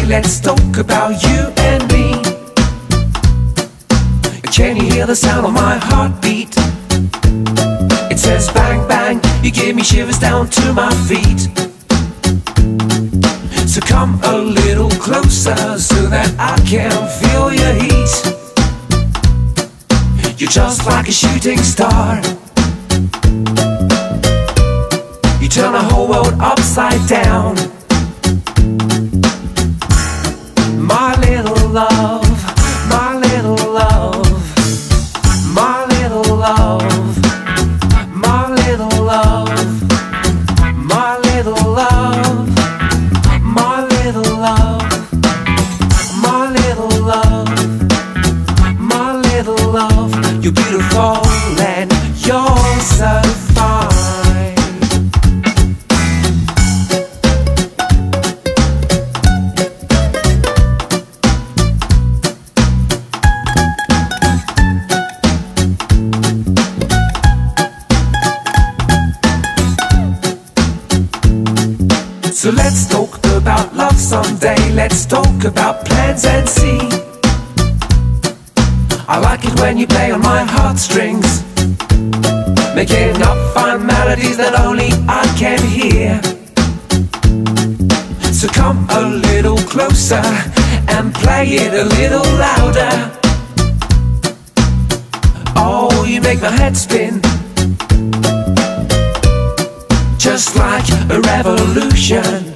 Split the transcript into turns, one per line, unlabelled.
let's talk about you and me. Can you hear the sound of my heartbeat? It says bang bang, you give me shivers down to my feet. So come a little closer so that I can feel your heat. You're just like a shooting star. You turn the whole world upside down. My little love, my little love, my little love, my little love, my little love, my little love, my little love, my little love. You're beautiful and you're so fine. So let's talk about love someday. Let's talk about plans and see. I like it when you play on my heartstrings, making up fine melodies that only I can hear. So come a little closer and play it a little louder. Oh, you make my head spin, just like a revolution.